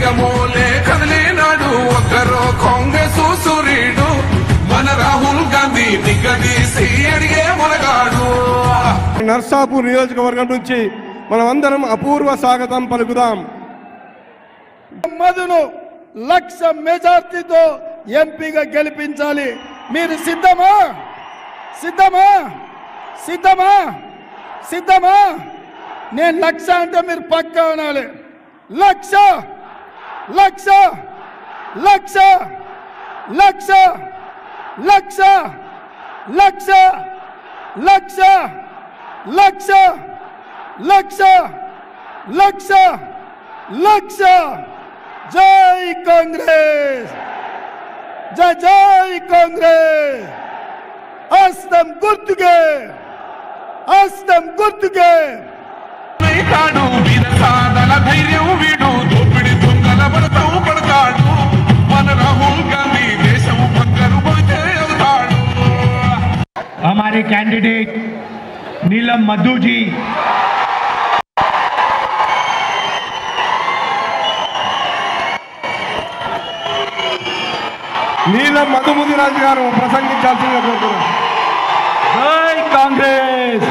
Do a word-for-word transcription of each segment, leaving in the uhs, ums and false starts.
మేఘమోలే కదిలినాడు ఒక్కరో కాంగ్రెస్ సూర్యుడు మన రాహుల్ గాంధీ నిగదీసి అడిగే మొనగాడు. నర్సాపూర్ నియోజకవర్గం నుంచి మనం అందరం అపూర్వ స్వాగతం పలుకుదాం. మధును లక్ష మెజార్టీతో ఎంపీగా గెలిపించాలి. మీరు సిద్ధమా సిద్ధమా సిద్ధమా సిద్ధమా నేను లక్ష అంటే మీరు పక్కా అనాలి. లక్ష లక్ష లక్ష లక్ష లక్ష లక్ష లక్ష లక్ష లక్ష లక్ష లక్ష జై కాంగ్రెస్ జై జై కాంగ్రెస్. హస్తం గుర్తుకే హస్తం గుర్తుకే. కాడు వీర సాధన ధైర్యం వీడు దోపిడి దొంగల భరతం పడతాడు మన రాహుల్ గాంధీ దేశం పక్కరు పోతే అవుతాడు. हमारे कैंडिडेट नीलम मधु जी నీలం మధుముదిరాజు గారు ప్రసంగించాల్సిందిగా కోరుతున్నాను. జై కాంగ్రెస్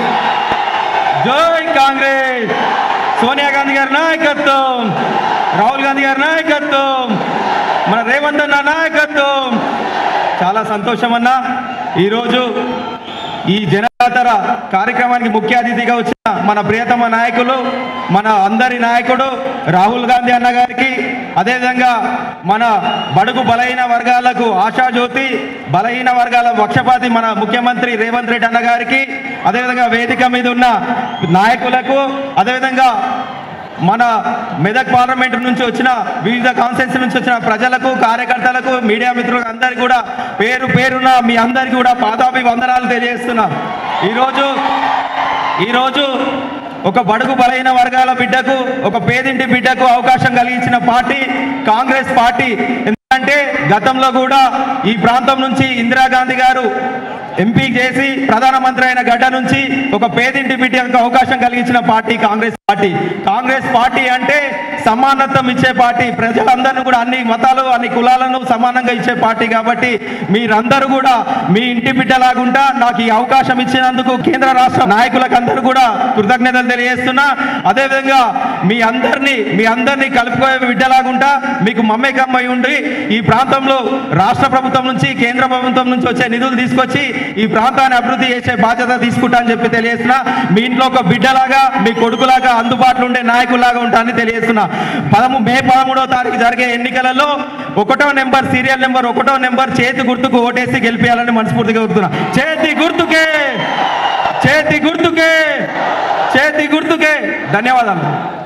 జై కాంగ్రెస్. సోనియా గాంధీ గారి నాయకత్వం, రాహుల్ గాంధీ గారి నాయకత్వం, మన రేవంత్ అన్న నాయకత్వం. చాలా సంతోషం అన్న. ఈరోజు ఈ జనతార కార్యక్రమానికి ముఖ్య అతిథిగా వచ్చిన మన ప్రియతమ నాయకులు, మన అందరి నాయకుడు రాహుల్ గాంధీ అన్న గారికి, అదేవిధంగా మన బడుగు బలహీన వర్గాలకు ఆశాజ్యోతి, బలహీన వర్గాల పక్షపాతి మన ముఖ్యమంత్రి రేవంత్ రెడ్డి అన్న గారికి, అదేవిధంగా వేదిక మీద ఉన్న నాయకులకు, అదేవిధంగా మన మెదక్ పార్లమెంట్ నుంచి వచ్చిన వివిధ కాన్స్టిట్యూన్సీ నుంచి వచ్చిన ప్రజలకు, కార్యకర్తలకు, మీడియా మిత్రులకు అందరికీ కూడా పేరు పేరున మీ అందరికీ కూడా పాదాభివందనాలు తెలియజేస్తున్నా. ఈరోజు ఈరోజు ఒక బడుగు బలహీన వర్గాల బిడ్డకు, ఒక పేదింటి బిడ్డకు అవకాశం కలిగించిన పార్టీ కాంగ్రెస్ పార్టీ. ఎందుకంటే గతంలో కూడా ఈ ప్రాంతం నుంచి ఇందిరాగాంధీ గారు ఎంపీ చేసి ప్రధానమంత్రి అయిన గడ్డ నుంచి ఒక పేదింటి బిడ్డకు అవకాశం కలిగించిన party Congress party. Congress party అంటే సమానత్వం ఇచ్చే పార్టీ, ప్రజలందరినీ కూడా అన్ని మతాలు అన్ని కులాలను సమానంగా ఇచ్చే పార్టీ. కాబట్టి మీరందరూ కూడా మీ ఇంటి బిడ్డలాగుంటా నాకు ఈ అవకాశం ఇచ్చినందుకు కేంద్ర రాష్ట్ర నాయకులకు అందరూ కూడా కృతజ్ఞతలు తెలియజేస్తున్నా. అదేవిధంగా మీ అందరినీ మీ అందరినీ కలుపుకోయే బిడ్డలాగుంటా మీకు మమ్మకమ్మై ఉండి ఈ ప్రాంతంలో రాష్ట్ర ప్రభుత్వం నుంచి కేంద్ర ప్రభుత్వం నుంచి వచ్చే నిధులు తీసుకొచ్చి ఈ ప్రాంతాన్ని అభివృద్ధి చేసే బాధ్యత తీసుకుంటా అని చెప్పి తెలియజేస్తున్నా. మీ ఇంట్లో ఒక బిడ్డలాగా, మీ కొడుకులాగా అందుబాటులో ఉండే నాయకులాగా ఉంటా అని తెలియజేస్తున్నా. పదమూ మే పదమూడవ తారీఖు జరిగే ఎన్నికలలో ఒకటో నెంబర్ సీరియల్ నెంబర్ ఒకటో నెంబర్ చేతి గుర్తుకు ఓటేసి గెలిపేయాలని మనస్ఫూర్తిగా కోరుతున్నా. చేతి గుర్తుకే చేతి గుర్తుకే చేతి గుర్తుకే. ధన్యవాదాలు.